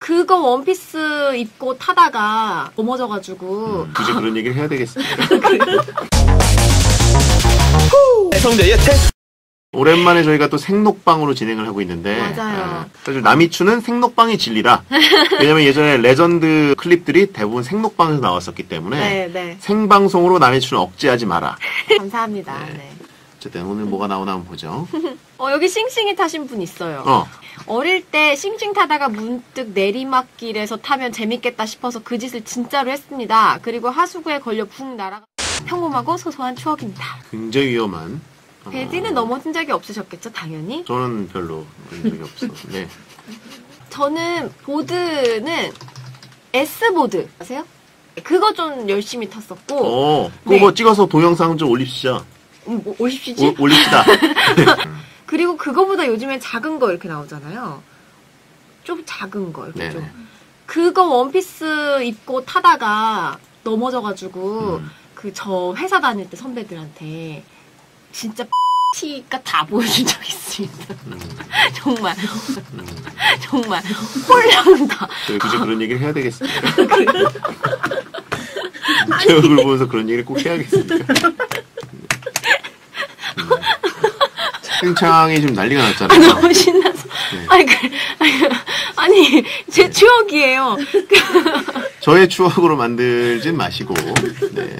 그거 원피스 입고 타다가 넘어져가지고 굳이 그런 얘기를 해야 되겠습니까? 성대의 테스트. 오랜만에 저희가 또 생록방으로 진행을 하고 있는데 맞아요. 사실 남이추는 생록방이 진리라. 왜냐면 예전에 레전드 클립들이 대부분 생록방에서 나왔었기 때문에 네. 생방송으로 남이추는 억제하지 마라. 감사합니다. 네. 어쨌든 오늘 뭐가 나오나 한번 보죠. 여기 싱싱이 타신 분 있어요. 어릴 때 싱싱 타다가 문득 내리막길에서 타면 재밌겠다 싶어서 그 짓을 진짜로 했습니다. 그리고 하수구에 걸려 붕 날아가 평범하고 소소한 추억입니다. 굉장히 위험한. 베디는 넘어진 적이 없으셨겠죠, 당연히? 저는 별로 그런 적이 없어. 네. 저는 보드는 S보드 아세요? 그거 좀 열심히 탔었고. 그거 뭐 찍어서 동영상 좀 올립시다. 뭐 올립시지? 올립시다. 그리고 그거보다 요즘엔 작은 거 이렇게 나오잖아요. 좀 작은 거 이렇게 좀. 그거 원피스 입고 타다가 넘어져가지고 그 저 회사 다닐 때 선배들한테 진짜 티가 다 보여준 적 있습니다. 정말 정말 홀랑다. 굳이 그런 얘기를 해야 되겠습니까? 제 얼굴 보면서 그런 얘기를 꼭 해야겠습니까? 채팅창이 지금 난리가 났잖아요. 너무 신나서. 네. 아니 제 추억이에요. 저의 추억으로 만들진 마시고. 네.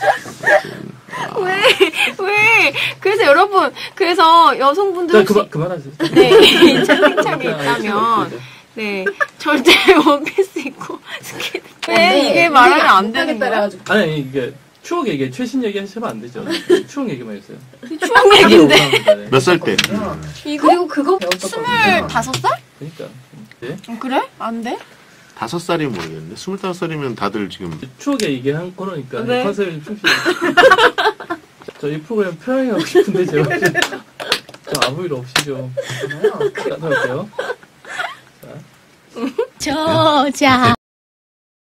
왜? 그래서 여러분, 여성분들 혹시 그만하세요. 네, 채팅창에 있다면 네, 절대 원피스 입고 스케이트. 왜 이게 말하면 안 되는 거야? 아니 이게 추억 얘기, 최신 얘기 하시면 안 되죠. 추억 얘기만 했어요. 추억 얘기인데. 몇 살 때? 그리고 그거 25살? 그러니까. 네? 그래? 안 돼? 5살이면 모르겠는데 25살이면 다들 지금 추억 얘기한 코너니까 네. 컨셉이 충실히. 저 이 프로그램 편하게 하고 싶은데 제가 저 아무 일 없이죠. 자, 할게요. 저자